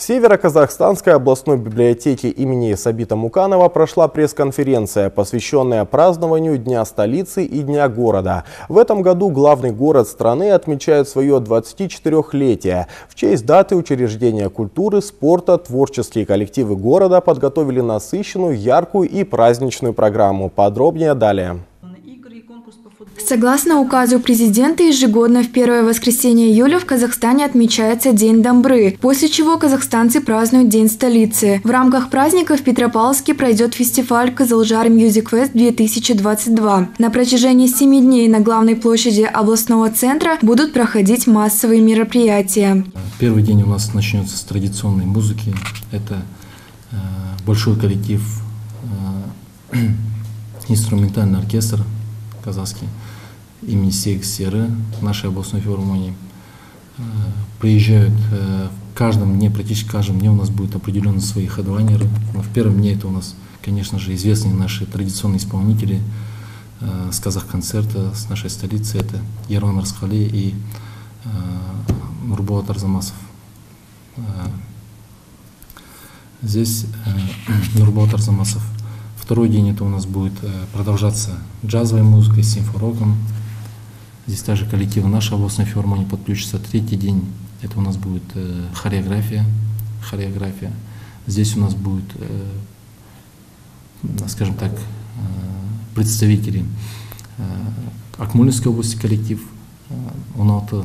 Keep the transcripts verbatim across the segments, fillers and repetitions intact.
В Северо-Казахстанской областной библиотеке имени Сабита Муканова прошла пресс-конференция, посвященная празднованию Дня столицы и Дня города. В этом году главный город страны отмечает свое двадцатичетырёхлетие. В честь даты учреждения культуры, спорта, творческие коллективы города подготовили насыщенную, яркую и праздничную программу. Подробнее далее. Согласно указу президента, ежегодно в первое воскресенье июля в Казахстане отмечается День Домбры, после чего казахстанцы празднуют День столицы. В рамках праздника в Петропавловске пройдет фестиваль «Кызылжар Music Fest две тысячи двадцать два». На протяжении семи дней на главной площади областного центра будут проходить массовые мероприятия. Первый день у нас начнется с традиционной музыки. Это э, большой коллектив, э, инструментальный оркестр казахский имени Сег Серы, нашей областной филармонии. Приезжают в каждом дне, практически в каждом дне у нас будет определенно свои хедлайнеры. Но в первом дне это у нас, конечно же, известные наши традиционные исполнители с Казахконцерта, с нашей столицы. Это Ерлан Рысқали и Нурболат Арзамасов. Здесь Нурболат Арзамасов. Второй день это у нас будет продолжаться джазовой музыкой, симфороком. Здесь также коллективы нашей областной филармонии подключатся. Третий день это у нас будет хореография. хореография. Здесь у нас будет, скажем так, представители Акмолинской области коллектив, он алты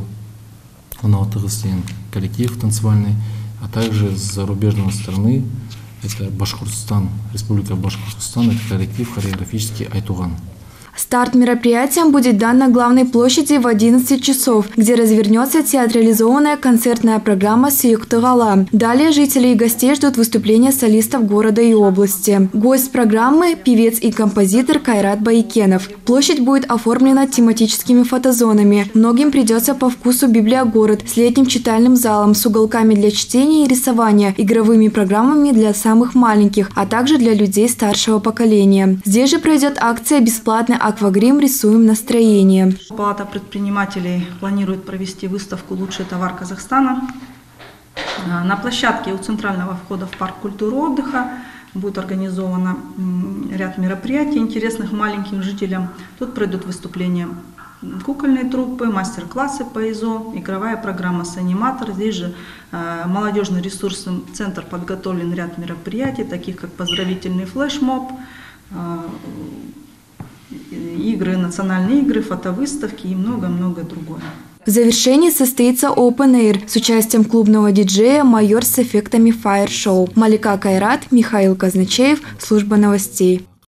коллектив танцевальный, а также с зарубежной стороны. Это Башкортостан, Республика Башкортостан, это коллектив хореографический Айтуган. Старт мероприятием будет дан на главной площади в одиннадцать часов, где развернется театрализованная концертная программа «Сүйіктіғала». Далее жители и гостей ждут выступления солистов города и области. Гость программы – певец и композитор Кайрат Байкенов. Площадь будет оформлена тематическими фотозонами. Многим придется по вкусу библиогород с летним читальным залом, с уголками для чтения и рисования, игровыми программами для самых маленьких, а также для людей старшего поколения. Здесь же пройдет акция «Бесплатный аквагрим. Рисуем настроение». Палата предпринимателей планирует провести выставку «Лучший товар Казахстана». На площадке у центрального входа в парк культуры и отдыха будет организовано ряд мероприятий, интересных маленьким жителям. Тут пройдут выступления кукольной труппы, мастер-классы по ИЗО, игровая программа с аниматор. Здесь же молодежный ресурсный центр подготовлен ряд мероприятий, таких как поздравительный флешмоб, игры, национальные игры, фотовыставки и много-много другое. В завершении состоится Open Air с участием клубного диджея «Майор» с эффектами Fire Show. Малика Кайрат, Михаил Казначеев, служба новостей.